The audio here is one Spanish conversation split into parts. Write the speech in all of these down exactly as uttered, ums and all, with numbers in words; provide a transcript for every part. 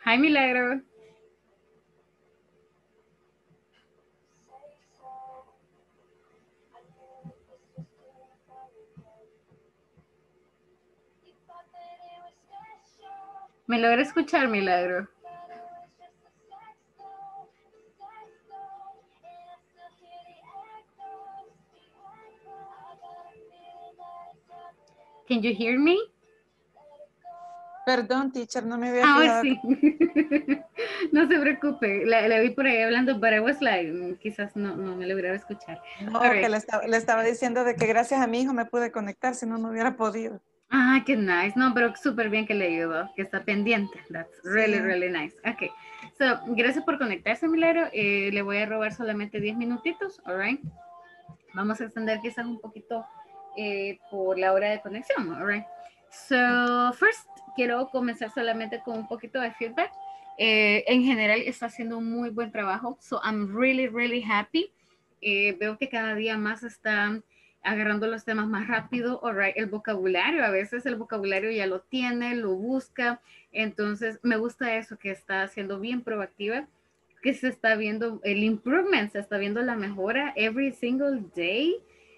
Hi, Milagro. ¿Me logra escuchar, Milagro? Can you hear me? Perdón, teacher, no me había Ah, fijado. sí. No se preocupe. La, la vi por ahí hablando, but I was like, mm, quizás no, no me lograba escuchar. All No, que right. le estaba, le estaba diciendo de que gracias a mi hijo me pude conectar, si no, no hubiera podido. Ah, qué nice. No, pero súper bien que le ayudó, que está pendiente. That's really, Sí. really nice. Ok. So, gracias por conectarse, Milagro. Eh, le voy a robar solamente diez minutitos, all right. Vamos a extender quizás un poquito eh, por la hora de conexión, all right. So, first, quiero comenzar solamente con un poquito de feedback. Eh, en general, está haciendo un muy buen trabajo. So, I'm really, really happy. Eh, veo que cada día más está agarrando los temas más rápido, right. El vocabulario, a veces el vocabulario ya lo tiene, lo busca, entonces me gusta eso, que está siendo bien proactiva, que se está viendo el improvement, se está viendo la mejora every single day.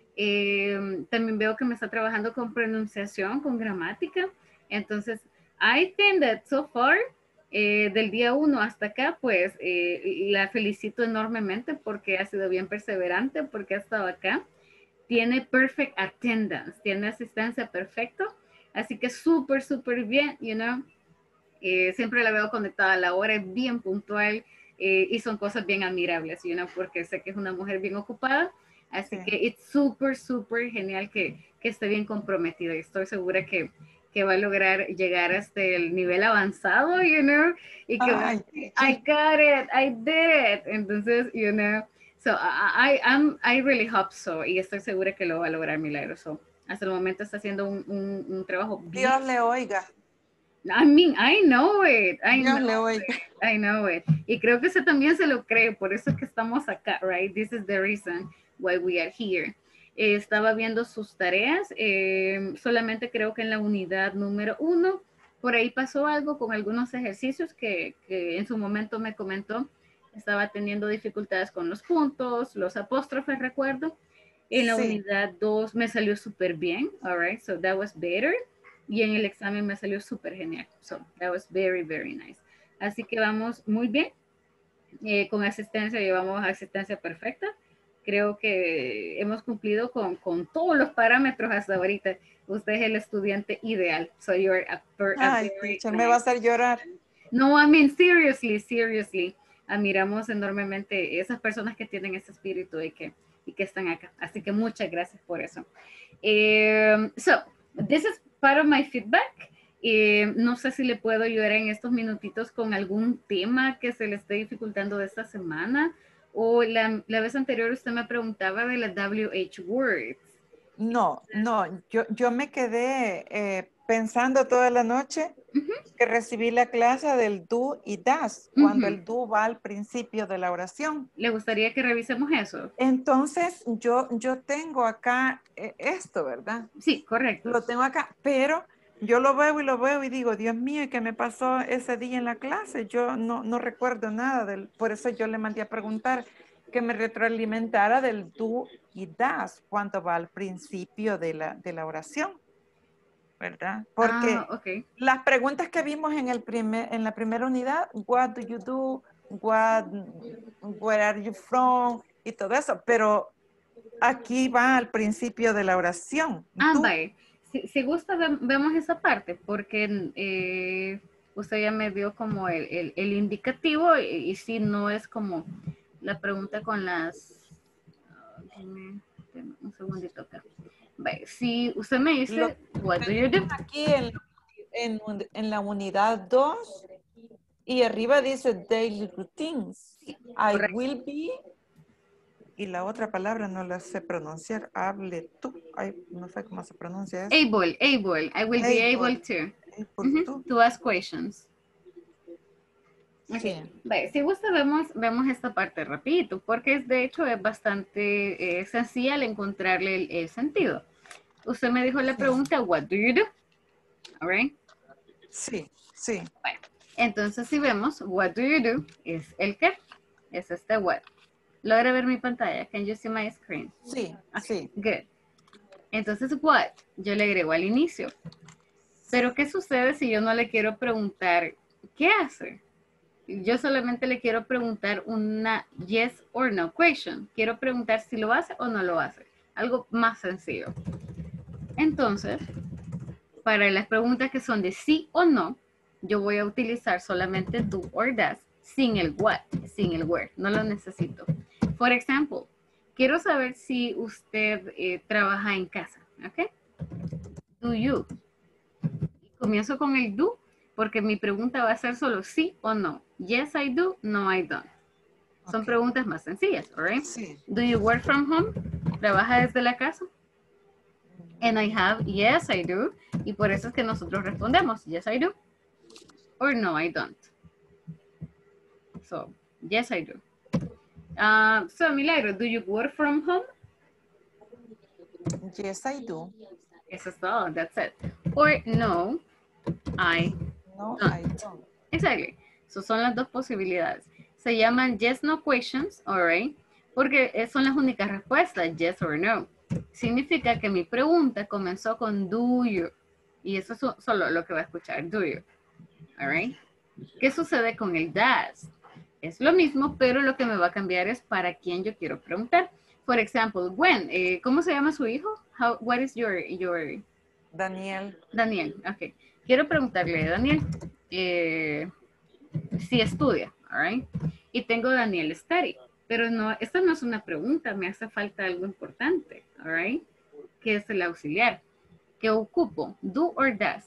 Eh, también veo que me está trabajando con pronunciación, con gramática, entonces I think that so far, eh, del día uno hasta acá, pues eh, la felicito enormemente porque ha sido bien perseverante, porque ha estado acá. Tiene perfect attendance, tiene asistencia perfecta, así que súper, súper bien, you know. Eh, siempre la veo conectada a la hora, es bien puntual eh, y son cosas bien admirables, you know, porque sé que es una mujer bien ocupada, así Sí. que es súper, súper genial que, que esté bien comprometida y estoy segura que, que va a lograr llegar hasta el nivel avanzado, you know, y que va a Ay, decir, I teacher. got it, I did it, entonces, you know, so I, I, I'm, I really hope so, y estoy segura que lo va a lograr Milagro, so, hasta el momento está haciendo un, un, un trabajo bien. Dios le oiga. I mean, I know it, I know Dios le oiga. it, I know it. Y creo que eso también se lo cree, por eso es que estamos acá, right? This is the reason why we are here. Eh, estaba viendo sus tareas, eh, solamente creo que en la unidad número uno, por ahí pasó algo con algunos ejercicios que, que en su momento me comentó, estaba teniendo dificultades con los puntos, los apóstrofes, recuerdo. En la Sí. unidad dos me salió súper bien, all right, so that was better. Y en el examen me salió súper genial. So, that was very, very nice. Así que vamos muy bien. Eh, con asistencia, llevamos asistencia perfecta. Creo que hemos cumplido con, con todos los parámetros hasta ahorita. Usted es el estudiante ideal. So you're a, a Ay, very teacher, me va a nice hacer llorar. student. No, I mean, seriously, seriously. Admiramos enormemente esas personas que tienen ese espíritu y que, y que están acá. Así que muchas gracias por eso. Um, so, this is part of my feedback. Eh, no sé si le puedo ayudar en estos minutitos con algún tema que se le esté dificultando de esta semana. O la, la vez anterior usted me preguntaba de la W H Words. No, no, yo, yo me quedé eh, pensando toda la noche Uh -huh, que recibí la clase del do y das, uh cuando -huh. el do va al principio de la oración. ¿Le gustaría que revisemos eso? Entonces, yo, yo tengo acá eh, esto, ¿verdad? Sí, correcto. Lo tengo acá, pero yo lo veo y lo veo y digo, Dios mío, ¿qué me pasó ese día en la clase? Yo no, no recuerdo nada, del, por eso yo le mandé a preguntar que me retroalimentara del do y das cuando va al principio de la, de la oración, ¿verdad? Ah, Porque ok. las preguntas que vimos en, el primer, en la primera unidad, what do you do, what, where are you from, y todo eso, pero aquí va al principio de la oración, Ah, tú. bye. Si, si gusta, ve, vemos esa parte, porque eh, usted ya me dio como el, el, el indicativo y, y si no es como la pregunta con las... Uh, deme, deme un segundito acá. Bye. Si usted me Lo dice, what do you do? tenemos aquí en, en, en la unidad dos y arriba dice daily routines. Sí, I correcto. will be, y la otra palabra no la sé pronunciar, hable tú. Ay, no sé cómo se pronuncia eso. Able, able. I will be able Able, to. Uh able -huh, to. to ask questions. Okay. Sí. Vale, si gusta vemos, vemos esta parte rapidito, porque es, de hecho es bastante eh, sencilla al encontrarle el, el, sentido. Usted me dijo la Sí, pregunta, what do you do? All right. sí, sí. Bueno, Entonces, si vemos, what do you do, es el qué, es este what. ¿Logra ver mi pantalla? Can you see my screen? Sí, Okay, sí. good. Entonces, what, yo le agrego al inicio. Pero, ¿qué sucede si yo no le quiero preguntar qué hace? Yo solamente le quiero preguntar una yes or no question. Quiero preguntar si lo hace o no lo hace. Algo más sencillo. Entonces, para las preguntas que son de sí o no, yo voy a utilizar solamente do or does sin el what, sin el where. No lo necesito. Por ejemplo, quiero saber si usted eh, trabaja en casa. ¿Ok? Do you. Comienzo con el do porque mi pregunta va a ser solo sí o no. Yes, I do. No, I don't. Son Okay. preguntas más sencillas, ¿right? Sí. Do you work from home? ¿Trabaja desde la casa? And I have, yes, I do. Y por eso es que nosotros respondemos, yes, I do. Or no, I don't. So, yes, I do. Uh, so, Milagro, do you work from home? Yes, I do. Eso es todo, that's it. Or no, I No, don't. I don't. Exactly. So, son las dos posibilidades. Se llaman yes, no questions, alright, porque son las únicas respuestas, yes or no. Significa que mi pregunta comenzó con do you. Y eso es solo lo que va a escuchar, do you. Alright. ¿Qué sucede con el does? Es lo mismo, pero lo que me va a cambiar es para quién yo quiero preguntar. Por ejemplo, Gwen, eh, ¿cómo se llama su hijo? How, what is your, your... Daniel. Daniel, ok. Quiero preguntarle a Daniel eh, si estudia, all right? Y tengo Daniel study, pero no, esta no es una pregunta, me hace falta algo importante, all right? Que es el auxiliar. ¿Qué ocupo? Do or does?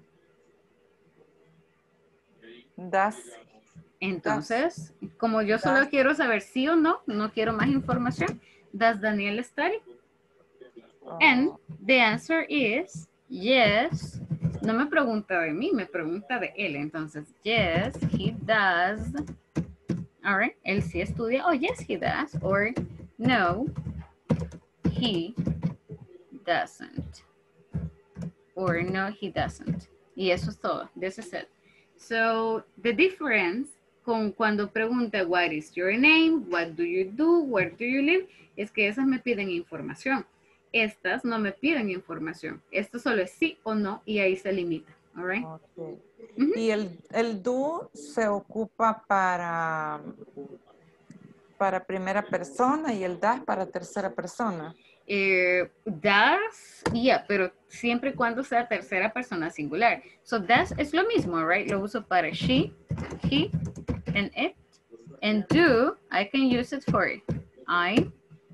Does. Entonces, does. Como yo solo Does. quiero saber sí o no, no quiero más información, does Daniel study? Oh. And the answer is yes. No me pregunta de mí, me pregunta de él. Entonces, yes, he does. All right, él sí estudia. Oh, yes, he does. Or no, he doesn't. Or no, he doesn't. Y eso es todo. This is it. So, the difference con cuando pregunta what is your name, what do you do, where do you live, es que esas me piden información. Estas no me piden información. Esto solo es sí o no y ahí se limita. All right? Okay. Uh-huh. Y el, el do se ocupa para, para primera persona y el das para tercera persona. Eh, das, yeah, pero siempre y cuando sea tercera persona singular. So das es lo mismo, right? Lo uso para she, he, and it. And do, I can use it for I.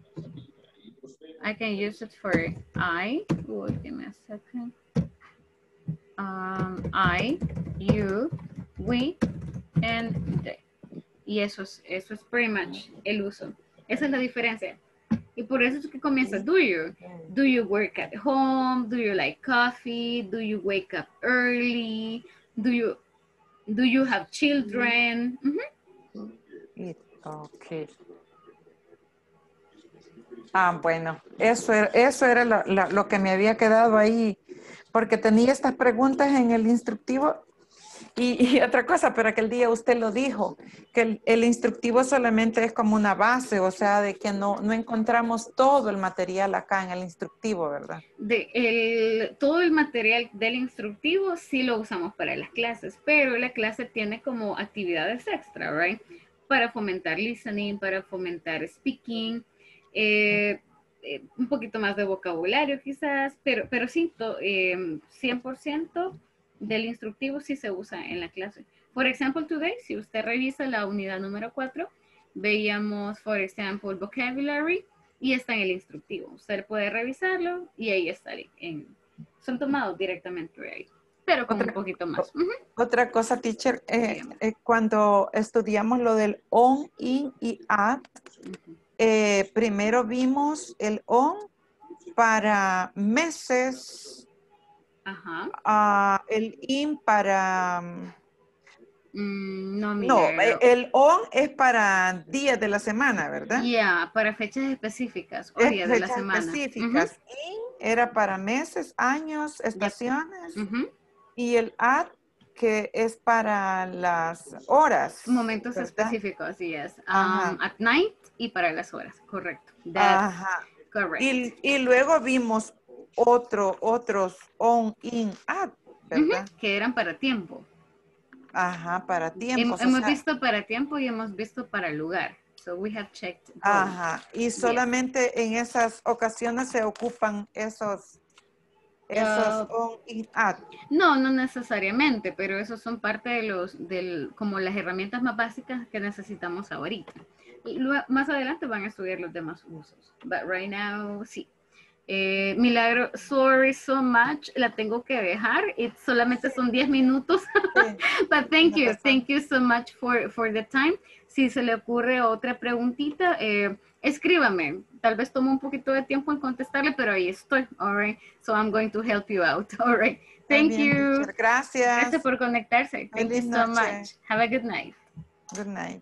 I can use it for I. Oh, give me a second. Um, I, you, we, and they. Y eso es, eso es pretty much el uso. Esa es la diferencia. Y por eso es que comienza, do you? Do you work at home? Do you like coffee? Do you wake up early? Do you, do you have children? Uh-huh. It, ok. Ah, bueno, eso era, eso era lo, lo, lo que me había quedado ahí, porque tenía estas preguntas en el instructivo. Y, y otra cosa, pero aquel día usted lo dijo, que el, el instructivo solamente es como una base, o sea, de que no, no encontramos todo el material acá en el instructivo, ¿verdad? De el, todo el material del instructivo sí lo usamos para las clases, pero la clase tiene como actividades extra, right? Para fomentar listening, para fomentar speaking, eh, eh, un poquito más de vocabulario quizás, pero, pero sí, to, eh, cien por ciento del instructivo sí se usa en la clase. Por ejemplo, today, si usted revisa la unidad número cuatro, veíamos, por ejemplo, el vocabulary y está en el instructivo. Usted puede revisarlo y ahí está. En, son tomados directamente de ahí, pero con otra, un poquito más. Uh-huh. Otra cosa, teacher, eh, eh, cuando estudiamos lo del on, in y at, uh-huh. eh, primero vimos el on para meses. Ajá. Uh, el in para... Mm, no, no, el on es para días de la semana, ¿verdad? Ya, yeah, para fechas específicas o días de la semana. Específicas. Uh-huh. In era para meses, años, estaciones. Yep. Uh-huh. Y el at que es para las horas. Momentos ¿verdad? específicos, yes. Ajá. Um, at night y para las horas, correcto. That's Ajá. correct. Y, y luego vimos otro, otros on, in, at, ¿verdad? Ujú, que eran para tiempo. Ajá, para Hem- tiempos. O hemos sea, visto para tiempo y hemos visto para lugar. So we have checked those. ajá. Y Yes. solamente en esas ocasiones se ocupan esos, esos Uh, on, in, at. no, no necesariamente, pero esos son parte de los, del, como las herramientas más básicas que necesitamos ahorita. Y luego, más adelante van a estudiar los demás usos. But right now, sí. Eh, Milagro, sorry so much, la tengo que dejar. It solamente son diez minutos. Sí, But thank tiene you, razón. thank you so much for, for the time. Si se le ocurre otra preguntita, eh, escríbame. Tal vez tomo un poquito de tiempo en contestarle, pero ahí estoy. All right. So I'm going to help you out. All right. Está Thank bien, you. teacher. Gracias. Gracias por conectarse. Thank you Feliz so noche. much. Have a good night. Good night.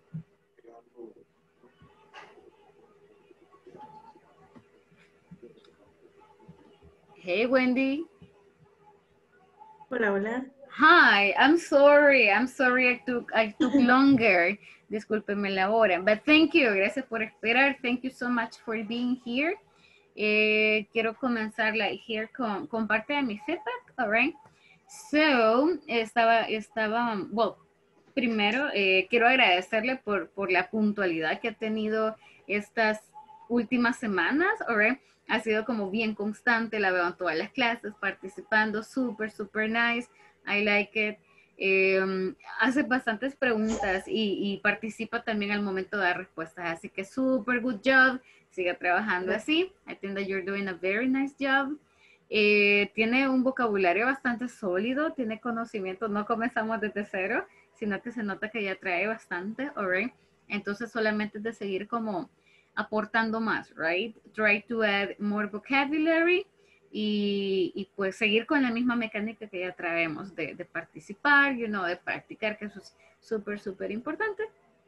Hey, Wendy. Hola, hola. Hi, I'm sorry. I'm sorry I took I took longer. Discúlpeme la hora. But thank you. Gracias por esperar. Thank you so much for being here. Eh, quiero comenzar like here con, con parte de mi feedback, all right? So, estaba, estaba, well, primero eh, quiero agradecerle por, por la puntualidad que ha tenido estas últimas semanas, all right? Ha sido como bien constante, la veo en todas las clases, participando, súper, súper nice, I like it. Eh, hace bastantes preguntas y, y participa también al momento de dar respuestas, así que súper good job, siga trabajando así. I think that you're doing a very nice job. Eh, tiene un vocabulario bastante sólido, tiene conocimiento, no comenzamos desde cero, sino que se nota que ya trae bastante, alright. Entonces solamente es de seguir como aportando más, right? Try to add more vocabulary y, y pues seguir con la misma mecánica que ya traemos de, de participar, you know, de practicar, que eso es súper, súper importante.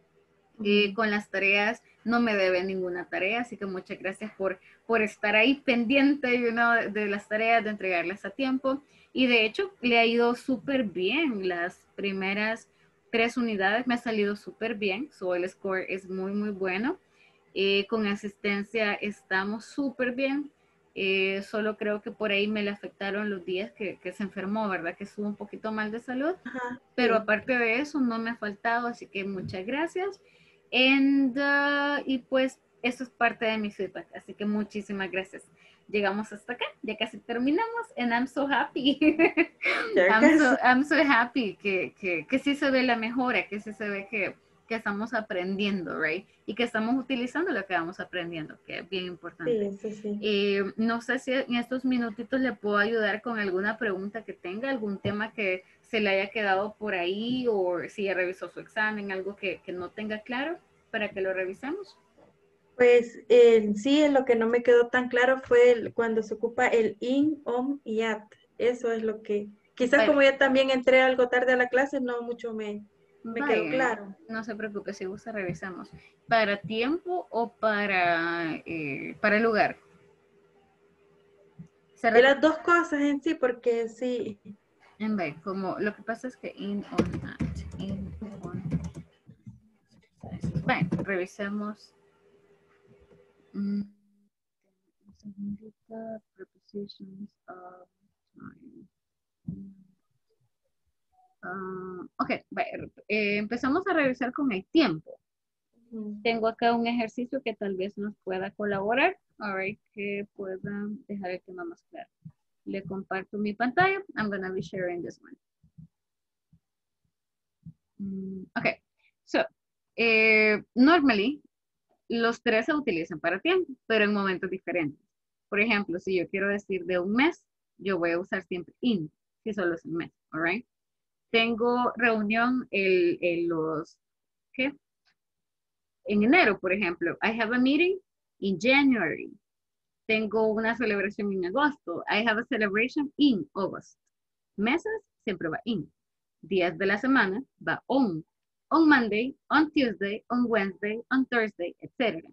Eh, con las tareas, no me debe ninguna tarea, así que muchas gracias por, por estar ahí pendiente you know, de, de las tareas, de entregarlas a tiempo. Y de hecho, le ha ido súper bien. Las primeras tres unidades me ha salido súper bien. So, el score es muy, muy bueno. Eh, con asistencia estamos súper bien. Eh, solo creo que por ahí me le afectaron los días que, que se enfermó, ¿verdad? Que estuvo un poquito mal de salud. Ajá, Pero sí. aparte de eso, no me ha faltado, así que muchas gracias. And, uh, y pues eso es parte de mi feedback, así que muchísimas gracias. Llegamos hasta acá, ya casi terminamos, and I'm so happy. Ya I'm, casi. so, I'm so happy que, que, que sí se ve la mejora, que sí se ve que, que estamos aprendiendo, right? Y que estamos utilizando lo que vamos aprendiendo, que es bien importante. Sí, sí, sí. Eh, no sé si en estos minutitos le puedo ayudar con alguna pregunta que tenga, algún tema que se le haya quedado por ahí o si ya revisó su examen, algo que, que no tenga claro para que lo revisemos. Pues eh, sí, lo que no me quedó tan claro fue el- cuando se ocupa el in, on y at. Eso es lo que, quizás Vale. como ya también entré algo tarde a la clase, no mucho me, me Vaya, quedó claro. no se preocupe, si gusta revisamos. ¿Para tiempo o para, eh, para lugar? Se De las dos cosas en sí, porque sí. En vez, como lo que pasa es que in, on, at, in, on. Bueno, revisemos. Mm, un segundito, prepositions of time. Uh, ok, bueno, eh, empezamos a revisar con el tiempo. Ujú. Tengo acá un ejercicio que tal vez nos pueda colaborar. Alright, que pueda dejar el tema más claro. Le comparto mi pantalla. I'm going to be sharing this one. Mm, ok, so, eh, normally, los tres se utilizan para tiempo, pero en momentos diferentes. Por ejemplo, si yo quiero decir de un mes, yo voy a usar siempre in, si solo es un mes, alright. Tengo reunión el, el los, ¿qué? En enero, por ejemplo. I have a meeting in January. Tengo una celebración en agosto. I have a celebration in August. Meses siempre va in. Días de la semana va on. On Monday, on Tuesday, on Wednesday, on Thursday, etcétera.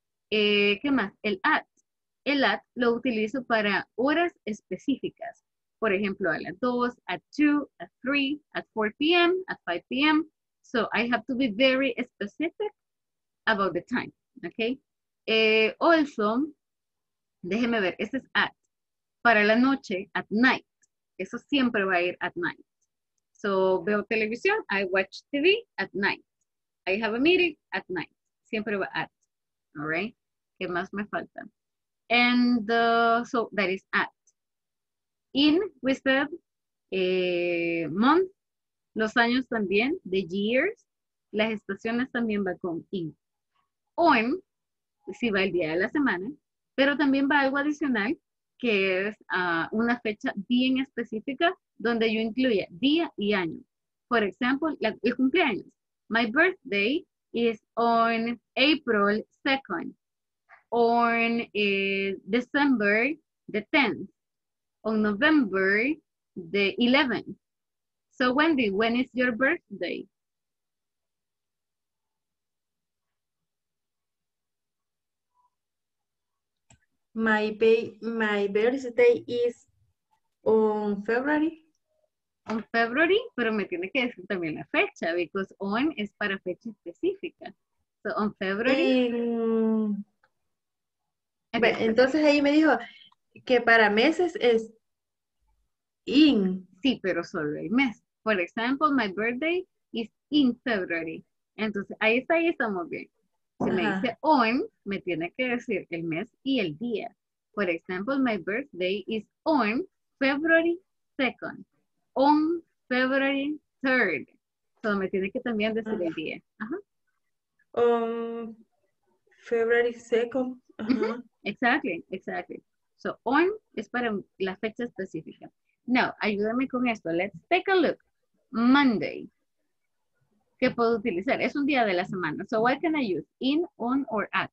Eh, ¿Qué más? El at. El at lo utilizo para horas específicas. Por ejemplo, a las dos, at two, at three, at four p m, at five p m So I have to be very specific about the time, okay? Eh, also, déjeme ver, este es at. Para la noche, at night. Eso siempre va a ir at night. So, veo televisión, I watch T V at night. I have a meeting at night. Siempre va at, all right? ¿Qué más me falta? And uh, so, that is at. In, we said, eh, month, los años también, the years, las estaciones también va con in. On, si va el día de la semana, pero también va algo adicional, que es uh, una fecha bien específica, donde yo incluya día y año. Por ejemplo, la, el cumpleaños. My birthday is on April second, on uh, December the tenth, on November the eleventh. So Wendy, when is your birthday? My, ba my birthday is on February. On February, pero me tiene que decir también la fecha, because on es para fecha específica. So on February. En... Bueno, entonces ahí me dijo que para meses es in. Sí, pero solo el mes. Por ejemplo, my birthday is in February. Entonces, ahí está, ahí estamos bien. Si me Ajá. dice on, me tiene que decir el mes y el día. Por ejemplo, my birthday is on February second. On February third. So, me tiene que también decir Ajá. el día. Ajá. On February second. Ajá. Uh-huh. Exactly, exactly. So, on es para la fecha específica. Now, ayúdame con esto. Let's take a look. Monday. ¿Qué puedo utilizar? Es un día de la semana. So, what can I use? In, on, or at?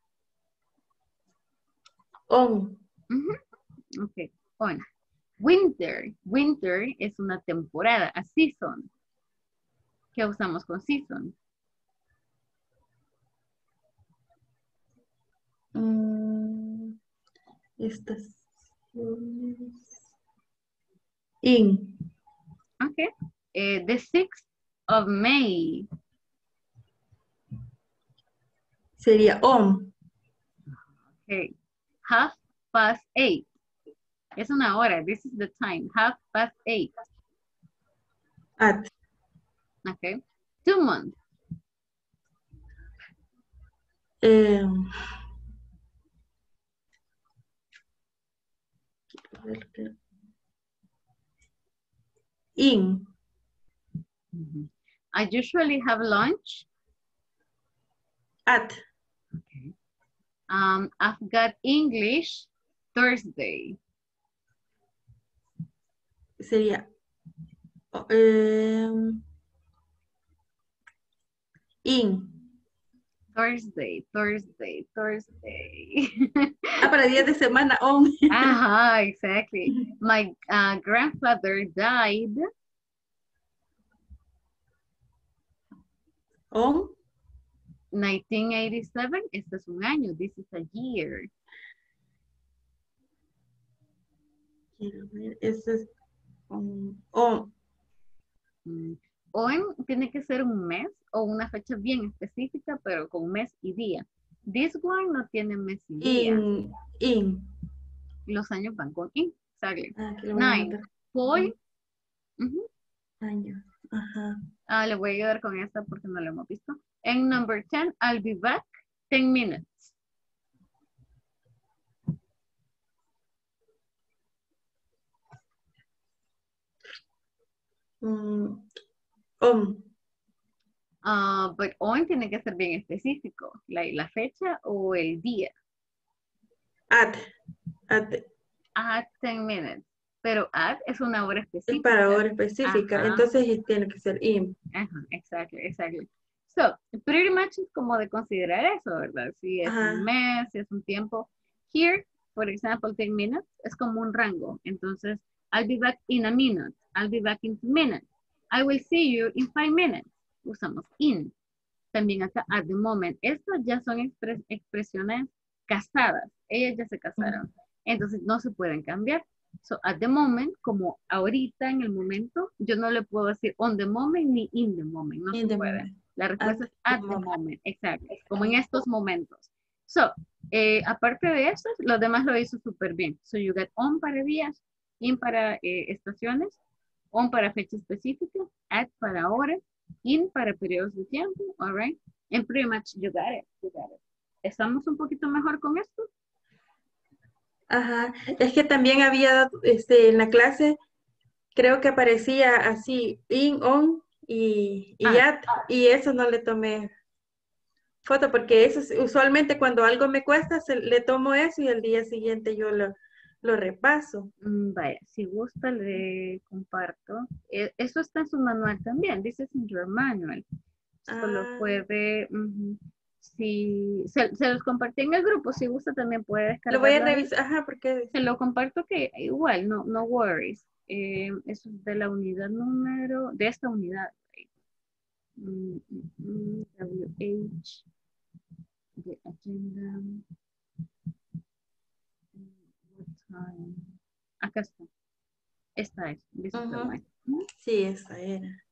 On. Uh-huh. Ok, on. Winter. Winter es una temporada, a season. ¿Qué usamos con season? Mm, estas. In. Ok. Eh, the sixth of May. Sería on. Ok. Half past eight. Es una hora. This is the time. Half past eight. At. Okay. Two months. Um, in. Mm-hmm. I usually have lunch. At. Okay. Um, I've got English Thursday. Sería um, in. Thursday, Thursday, Thursday. Ah, para días de semana, on. Aha, exactly. My uh, grandfather died. On. nineteen eighty-seven. Este es un año. This is a year. Quiero ver, ese es on. On. Mm. On tiene que ser un mes o una fecha bien específica, pero con mes y día. This one no tiene mes y día. In. In. Los años van con in. Exactly. Ah, aquí lo voy a Nine. mandar. Fall. Uh-huh. Año. Ajá. Ah, le voy a ayudar con esta porque no lo hemos visto. En number ten, I'll be back ten minutes. Mm, on. Uh, but on tiene que ser bien específico. La, la fecha o el día. At. At. At ten minutes. Pero at es una hora Es específica. para hora específica. Ajá. Entonces tiene que ser in. Ajá, exactly, exactly. So, pretty much es como de considerar eso, ¿verdad? Si es Ajá. un mes, si es un tiempo. Here, por ejemplo, ten minutes es como un rango. Entonces, I'll be back in a minute. I'll be back in two minutes. I will see you in five minutes. Usamos in. También acá, at the moment. Estas ya son expres expresiones casadas. Ellas ya se casaron. Entonces, no se pueden cambiar. So, at the moment, como ahorita en el momento, yo no le puedo decir on the moment ni in the moment, no In se the puede. moment. La respuesta At es at the the moment. moment, exacto, como en estos momentos. So, eh, aparte de eso, los demás lo hizo súper bien. So, you get on para días, in para eh, estaciones, on para fecha específica, at para horas, in para periodos de tiempo, all right? And pretty much you got it, you got it. ¿Estamos un poquito mejor con esto? Ajá. Es que también había, este, en la clase, creo que aparecía así, in, on y, y Ah, at, y eso no le tomé foto, porque eso es- usualmente cuando algo me cuesta, se- le tomo eso y al día siguiente yo lo, lo repaso. Mm, Vaya, si gusta le comparto. Eh, eso está en su manual también, dice in your manual. Solo Ah, puede, ujú, si se, se los compartí en el grupo, si gusta también puede lo voy a descargarlo ahí. revisar, ajá, porque Se lo comparto que igual, no, no worries. Eh, eso es de la unidad número, de esta unidad. Mm, mm, mm, W H, de agenda. mm, what time. Acá está. Esta es, this is the ujú, one. Ujú. sí, esa era.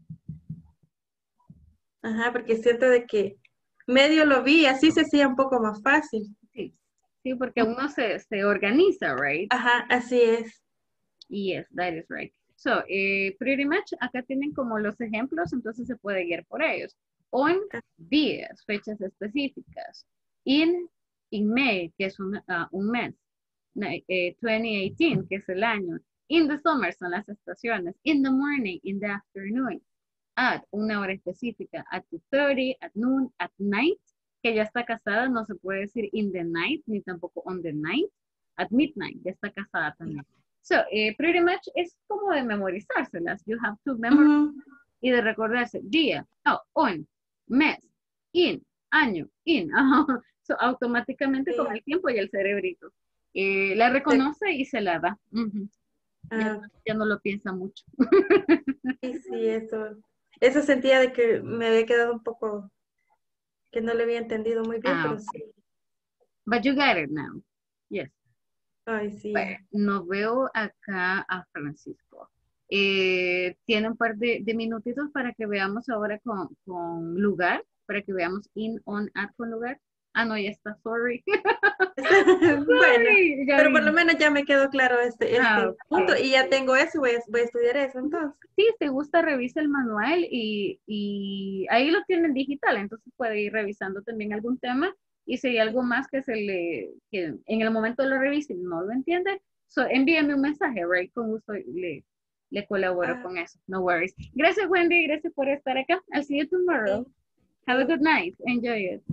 Ajá, porque siento de que medio lo vi, así se hacía un poco más fácil. Sí, sí, porque uno se, se organiza, right? Ajá, así es. Yes, that is right. So, eh, pretty much, acá tienen como los ejemplos, entonces se puede guiar por ellos. On días, fechas específicas. In, in May, que es un, ah, un mes. Na- eh, twenty eighteen, que es el año. In the summer son las estaciones. In the morning, in the afternoon. At, una hora específica. At two thirty, at noon, at night, que ya está casada, no se puede decir in the night, ni tampoco on the night. At midnight, ya está casada también. So, eh, pretty much es como de memorizárselas. You have to memorize Ujú, y de recordarse día, oh, on, mes, in, año, in. Ajá. So, automáticamente con sí. el tiempo y el cerebrito eh, la Se- reconoce y se la da. Ujú. Ya, ah, ya no lo piensa mucho. sí, sí, eso. Eso sentía de que me había quedado un poco, que no le había entendido muy bien, Ah, pero okay. sí. But you got it now. Yes. Ay, sí, Bueno, ya. no veo acá a Francisco. Eh, tiene un par de, de minutitos para que veamos ahora con, con lugar, para que veamos in, on, at con lugar. Ah, no, ya está, sorry. Bueno, Sorry, ya pero por lo vi. menos ya me quedó claro este, Ah, este punto ok. y ya tengo eso, voy a, voy a estudiar eso entonces. Sí, si te gusta, revisa el manual y, y ahí lo tienen digital, entonces puede ir revisando también algún tema y si hay algo más que se le, que en el momento lo revise y no lo entiende, so, envíame un mensaje, right? Con gusto le, le colaboro Ah, con eso, no worries. Gracias, Wendy, gracias por estar acá. I'll see you tomorrow. sí, Have a sí. good night. Enjoy it.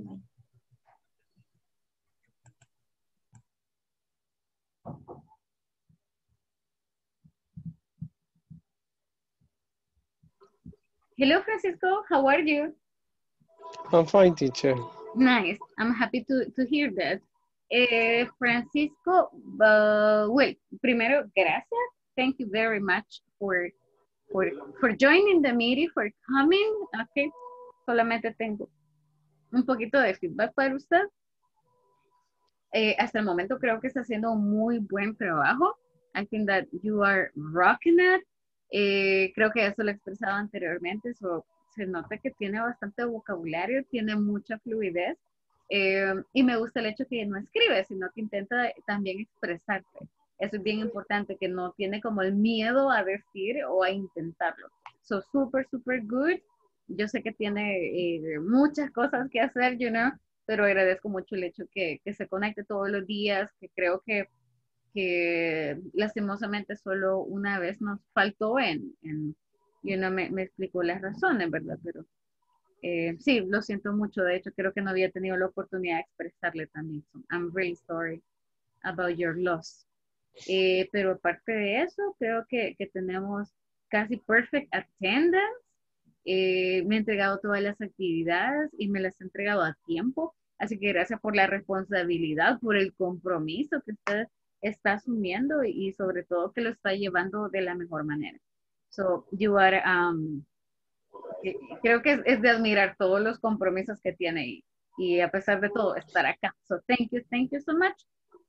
Hello, Francisco. How are you? I'm fine, teacher. Nice. I'm happy to, to hear that. Eh, Francisco, uh, well, primero, gracias. Thank you very much for, for, for joining the meeting, for coming. Okay. Solamente tengo un poquito de feedback para usted. Eh, hasta el momento creo que está haciendo un muy buen trabajo. I think that you are rocking it. Eh, creo que eso lo he expresado anteriormente. So, se nota que tiene bastante vocabulario, tiene mucha fluidez. Eh, y me gusta el hecho que no escribe, sino que intenta también expresarte. Eso es bien importante, que no tiene como el miedo a decir o a intentarlo. So, super, super good. Yo sé que tiene eh, muchas cosas que hacer, you know, pero agradezco mucho el hecho que, que se conecte todos los días, que creo que, que lastimosamente solo una vez nos faltó en, en you know, me, me explicó las razones, ¿verdad? Pero eh, sí, lo siento mucho, de hecho creo que no había tenido la oportunidad de expresarle también. So, I'm really sorry about your loss. Eh, pero aparte de eso, creo que, que tenemos casi perfect attendance. Eh, me he entregado todas las actividades y me las he entregado a tiempo. Así que gracias por la responsabilidad, por el compromiso que usted está asumiendo y, y sobre todo que lo está llevando de la mejor manera. So, you are, um, eh, creo que es, es, de admirar todos los compromisos que tiene y, y a pesar de todo estar acá. So, thank you, thank you so much.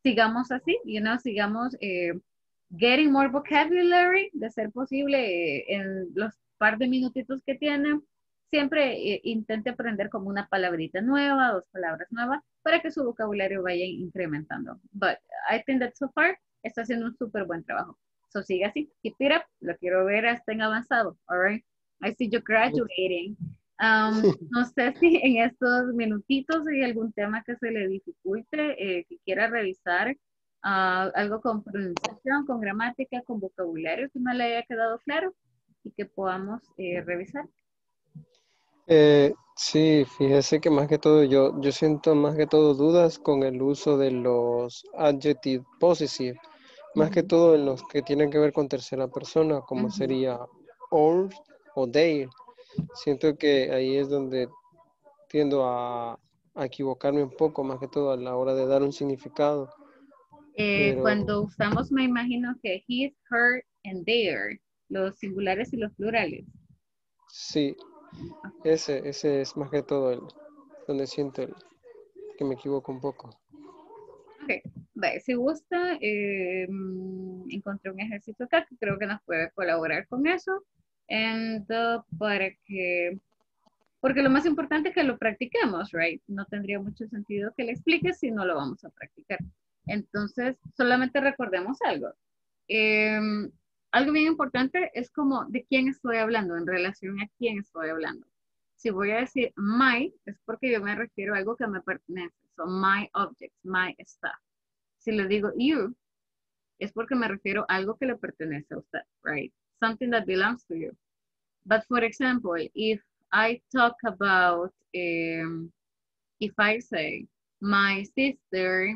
sigamos así, you know, sigamos eh, getting more vocabulary, de ser posible, eh, en los par de minutitos que tienen, siempre eh, intente aprender como una palabrita nueva, dos palabras nuevas, para que su vocabulario vaya incrementando. But I think that so far está haciendo un súper buen trabajo. So siga así, keep it up, lo quiero ver hasta en avanzado, all right? I see you graduating. Um, no sé si en estos minutitos hay algún tema que se le dificulte, eh, que quiera revisar, uh, algo con pronunciación, con gramática, con vocabulario, que no le haya quedado claro y que podamos eh, revisar. Eh, sí, fíjese que más que todo yo, yo siento más que todo dudas con el uso de los adjective possessive, más que Ujú. todo en los que tienen que ver con tercera persona, como Ujú. sería our o their. Siento que ahí es donde tiendo a, a equivocarme un poco, más que todo a la hora de dar un significado. Eh, Pero cuando usamos, me imagino que his, her, and their, los singulares y los plurales. sí, ese, ese es más que todo el, donde siento el, que me equivoco un poco. Ok, vale, si gusta, eh, mm, encontré un ejercicio acá que creo que nos puede colaborar con eso. And, uh, para que, porque lo más importante es que lo practiquemos, right? No tendría mucho sentido que le explique si no lo vamos a practicar. Entonces, solamente recordemos algo. Eh, algo bien importante es como de quién estoy hablando, en relación a quién estoy hablando. Si voy a decir my, es porque yo me refiero a algo que me pertenece. So, my objects, my stuff. Si le digo you, es porque me refiero a algo que le pertenece a usted, right? Something that belongs to you. But for example, if I talk about, um, if I say, my sister,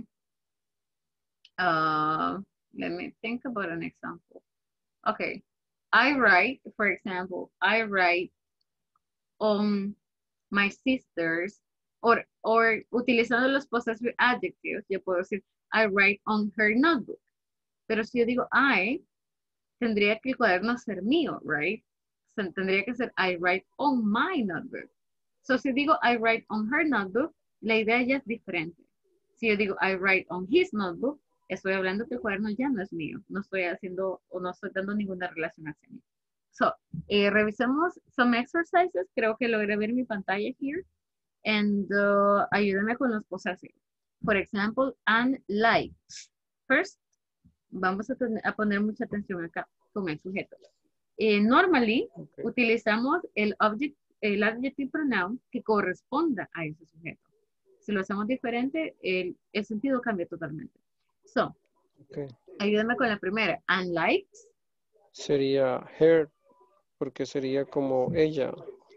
uh, let me think about an example. Okay, I write, for example, I write on my sisters, or, or utilizando los possessive adjectives, yo puedo decir, I write on her notebook. Pero si yo digo I, tendría que el cuaderno ser mío, right? So, tendría que ser I write on my notebook. So, si digo I write on her notebook, la idea ya es diferente. Si yo digo I write on his notebook, estoy hablando que el cuaderno ya no es mío. No estoy haciendo o no estoy dando ninguna relación hacia mí. So, eh, revisemos some exercises. Creo que logré ver mi pantalla here. And uh, ayúdame con los possessive. For example, unlike. First, vamos a, tener, a poner mucha atención acá con el sujeto. Eh, normally, okay, utilizamos el, object, el adjective pronoun que corresponda a ese sujeto. Si lo hacemos diferente, el, el sentido cambia totalmente. So, okay, ayúdame con la primera. Unlike. Sería her, porque sería como ella.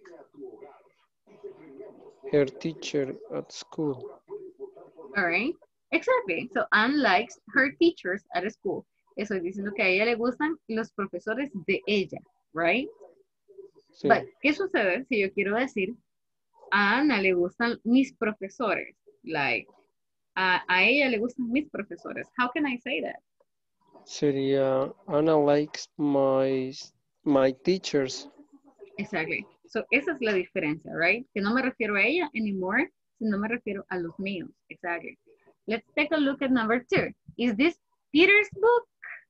Her teacher at school. All right. Exactly. So, unlike her teachers at school. Estoy diciendo que a ella le gustan los profesores de ella, right? Sí. But, ¿qué sucede si yo quiero decir a Ana le gustan mis profesores? Like, a, a ella le gustan mis profesores. How can I say that? Sería Anna likes my, my teachers. Exactly. So, esa es la diferencia, right? Que no me refiero a ella anymore, sino me refiero a los míos. Exactly. Let's take a look at number two. Is this Peter's book?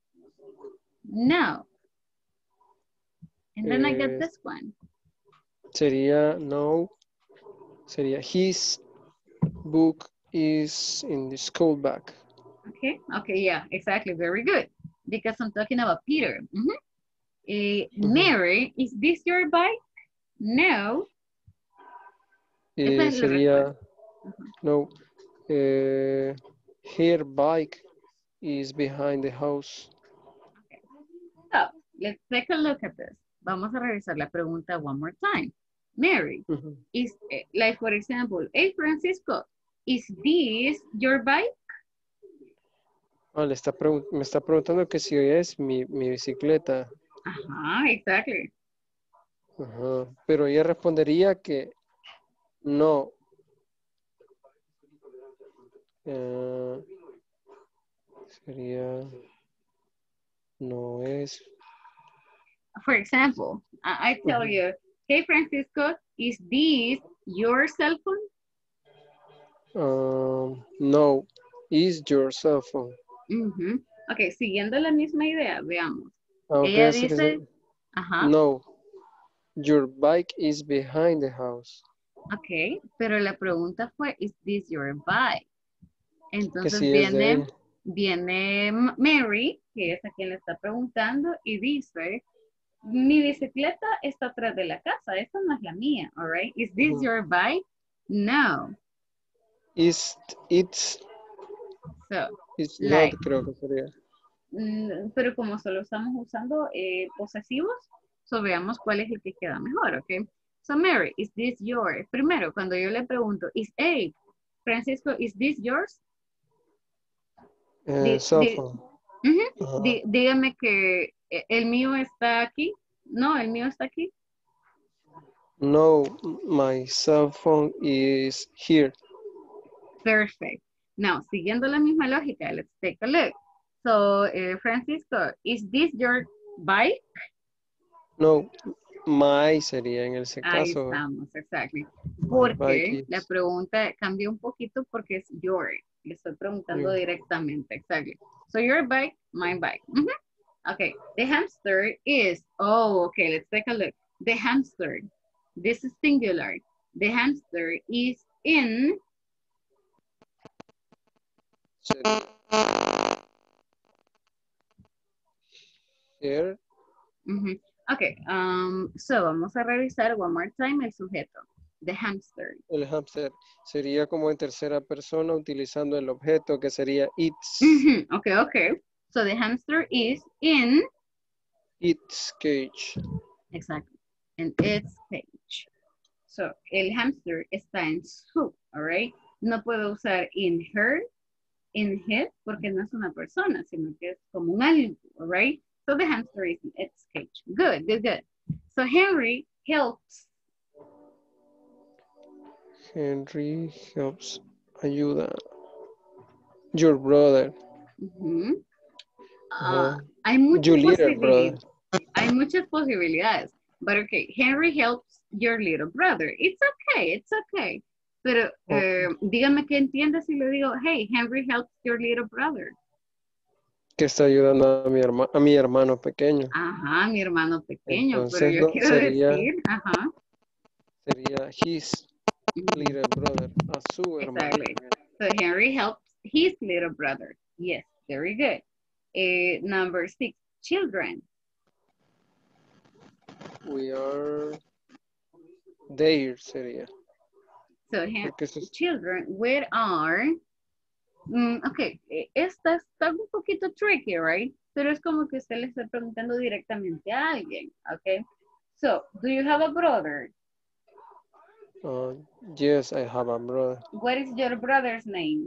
No. And then eh, I got this one. Sería, no. Sería his book is in the school bag. Okay, okay, yeah, exactly. Very good. Because I'm talking about Peter. Mm-hmm. uh, mm-hmm. Mary, is this your bike? No. Eh, sería, uh-huh. No. Uh, her bike is behind the house. Okay. So, let's take a look at this. Vamos a revisar la pregunta one more time. Mary, uh-huh. is, like for example, hey Francisco, is this your bike? Ah, le está me está preguntando que si es mi, mi bicicleta. Ajá, exactly. Ajá, pero ella respondería que no. Uh, sería, no es. For example, I tell uh-huh. you, hey Francisco, is this your cell phone? Um, no, is your cell phone? Ujú. Ok, siguiendo la misma idea, veamos. Aunque Ella ese que dice, se- ajá, No, your bike is behind the house. ok, pero la pregunta fue, is this your bike? Que Entonces sí es de viene, él. viene M- Mary, que es a quien le está preguntando, y dice, mi bicicleta está atrás de la casa, esta no es la mía, all right? Is this Ujú. your bike? No. Is it's So, it's not, like, creo que sería. mm, pero como solo estamos usando eh, posesivos, so veamos cuál es el que queda mejor, ¿ok? So, Mary, is this yours? Primero, cuando yo le pregunto, is A, Francisco, is this yours? Eh, Di- cell di- phone. Ujú. Ajá. Dí- dígame que eh, el mío está aquí. No, el mío está aquí. No, my cell phone is here. Perfect. Now, siguiendo la misma lógica, let's take a look. So, eh, Francisco, is this your bike? No, my sería en ese Ahí caso. estamos, exactly. My bike Porque is la pregunta cambió un poquito porque es your. Le estoy preguntando your. directamente, exactly. So, your bike, my bike. Mhm. Okay, the hamster is, oh, okay, let's take a look. The hamster, this is singular. The hamster is in, Sería here. mhm. Okay, um, so vamos a revisar one more time el sujeto. The hamster. El hamster sería como en tercera persona utilizando el objeto que sería its. Mhm. Okay, okay. So the hamster is in, Its cage. exactly, in its cage. So el hamster está en su, all right? No puedo usar in her, in his, porque no es una persona, sino que es como un algo, all right? So the hamster is in its cage. Good, good, good. So Henry helps. Henry helps. Ayuda. Your brother. Ujú. Ajá. Ah, hay muchas Your little brother. posibilidades. Hay muchas posibilidades. But okay, Henry helps your little brother. It's okay, it's okay. Pero eh, dígame que entiende si le digo, hey, Henry helps your little brother. Que está ayudando a mi, herma- a mi hermano pequeño. Ajá, mi hermano pequeño, pero Entonces yo no, quiero sería, decir, ajá. sería his Ujú, little brother. A su hermano. exactly. So Henry helps his little brother. Yes, very good. Eh, number six, children. We are there sería. So Hen- Porque eso es- children, where are? Mm, ok, eh, esta está un poquito tricky, right? Pero es como que usted le está preguntando directamente a alguien, ok? So, do you have a brother? uh, yes, I have a brother. What is your brother's name?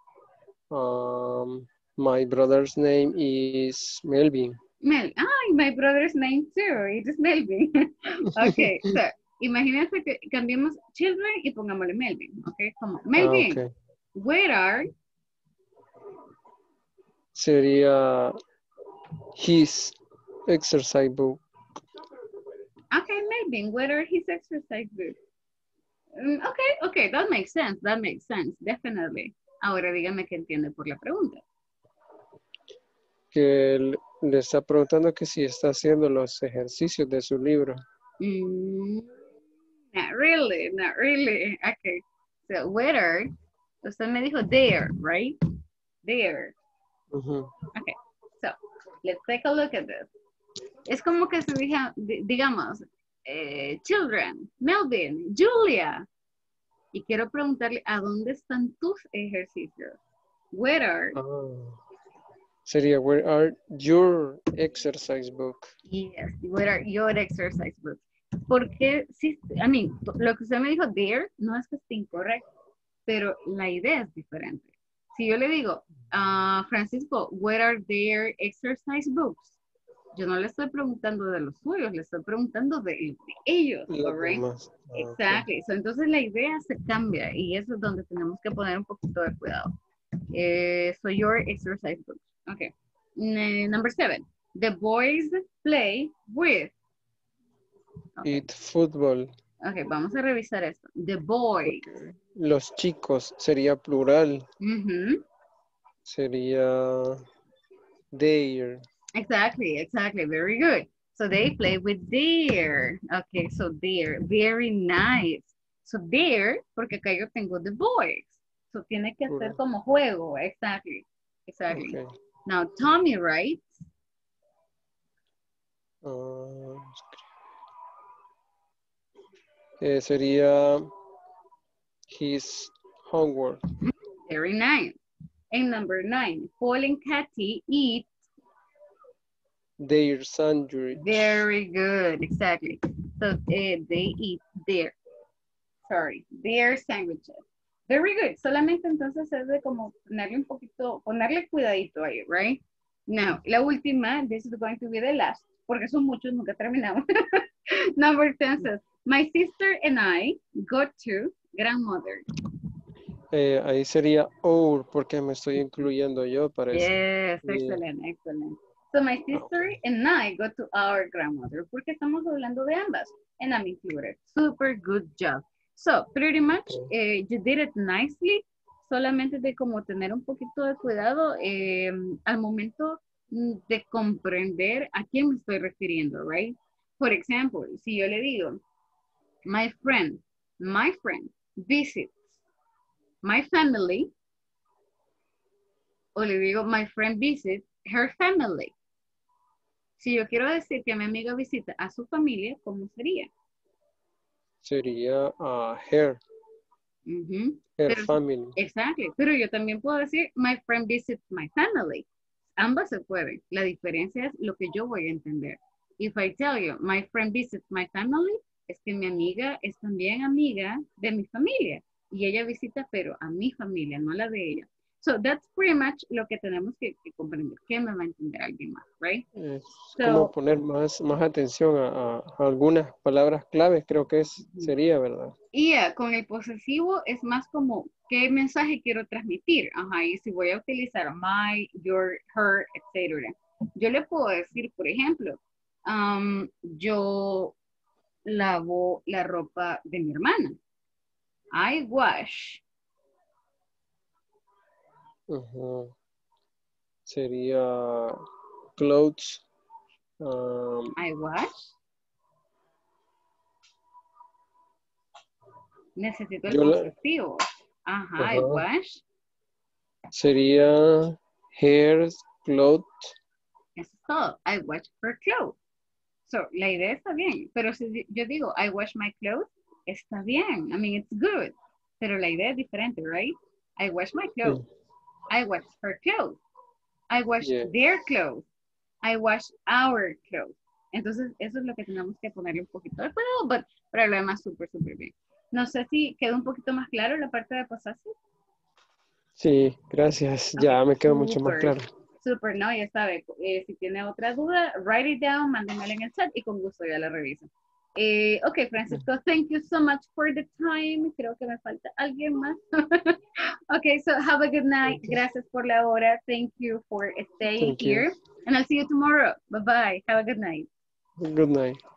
Um, my brother's name is Melvin. Mel. Ah, my brother's name too. It is Melvin. Ok, so, imagínense que cambiemos children y pongámosle Melvin, ok? Como, Ah, Melvin, ok. where are? Sería his exercise book. Okay, Melvin, where are his exercise books? Mm, okay, okay, that makes sense, that makes sense, definitely. Ahora dígame qué entiende por la pregunta. Que él le está preguntando que si está haciendo los ejercicios de su libro. Mm, not really, not really. Okay, so whether, usted me dijo there, right? There. Ujú. Okay, so let's take a look at this. Es como que se diga, di- digamos, eh, children, Melvin, Julia. Y quiero preguntarle, ¿a dónde están tus ejercicios? Where are? Ah. Sería, where are your exercise book? Yes, where are your exercise books? Porque, sí, I mean, lo que usted me dijo there no es que esté incorrecto, pero la idea es diferente. Si yo le digo, ah, Francisco, where are their exercise books? Yo no le estoy preguntando de los suyos, le estoy preguntando de, de ellos, Los all right? demás. Ah, ok. Exactly. So, entonces la idea se cambia y eso es donde tenemos que poner un poquito de cuidado. Eh, so your exercise books. Okay. N- number seven. The boys play with. Okay. Eat football. Okay, vamos a revisar esto. The boys. Ok. Los chicos sería plural. Mhm. sería their. Exactly, exactly. Very good. So they play with their. Okay, so their. Very nice. So their, porque acá yo tengo the boys. So tiene que ser Correct. como juego. Exactly. Exactly. Okay. Now Tommy writes. Ah, eh, sería his homework. Very nice. And number nine, Paul and Kathy eat. Their sandwich. Very good, exactly. So uh, they eat their, sorry, their sandwiches. Very good. Solamente entonces es de como ponerle un poquito, ponerle cuidadito ahí, right? Now, la última, this is going to be the last, porque son muchos, nunca terminamos. Number ten says, my sister and I go to grandmother. Eh, ahí sería our, porque me estoy incluyendo yo, parece. Yes, Sí. excellent, excellent. So my sister and I go to our grandmother, porque estamos hablando de ambas, and I'm included. Super good job. So, pretty much, eh, you did it nicely, solamente de como tener un poquito de cuidado eh, al momento de comprender a quién me estoy refiriendo, right? Por ejemplo, si yo le digo, my friend, my friend visits my family, o le digo, my friend visits her family. Si yo quiero decir que mi amiga visita a su familia, ¿cómo sería? Sería uh, her, Uh-huh. her Pero, family. exacto, pero yo también puedo decir, my friend visits my family. Ambas se pueden. La diferencia es lo que yo voy a entender. If I tell you, my friend visits my family, es que mi amiga es también amiga de mi familia. Y ella visita, pero a mi familia, no a la de ella. So that's pretty much lo que tenemos que, que comprender. ¿Qué me va a entender alguien más, right? Es So, como poner más, más atención a, a- a algunas palabras claves, creo que es, sería, ¿verdad? y uh, con el posesivo es más como, ¿qué mensaje quiero transmitir? Ajá, y si voy a utilizar my, your, her, etcétera. Yo le puedo decir, por ejemplo, um, yo lavo la ropa de mi hermana. I wash. Ujú. Sería clothes. um, I wash. Necesito el yo la- posesivo. Ajá, I Ajá. wash. Sería hair, clothes. Eso es todo. I wash her clothes. So, la idea está bien. Pero si yo digo, I wash my clothes, está bien. I mean, it's good. Pero la idea es diferente, right? I wash my clothes. I wash her clothes. I wash Yeah. their clothes. I wash our clothes. Entonces, eso es lo que tenemos que ponerle un poquito de cuidado, but, pero lo demás súper, súper bien. No sé si quedó un poquito más claro la parte de posesivo. Sí, gracias. Ok, Ya me quedó mucho más súper, claro. Súper, no, ya sabe. Eh, si tiene otra duda, write it down, mándemela en el chat y con gusto ya la reviso. Eh, ok, Francisco, thank you so much for the time. Creo que me falta alguien más. Ok, so have a good night. Gracias por la hora. Thank you for staying Thank you. here. And I'll see you tomorrow. Bye-bye. Have a good night. Good night.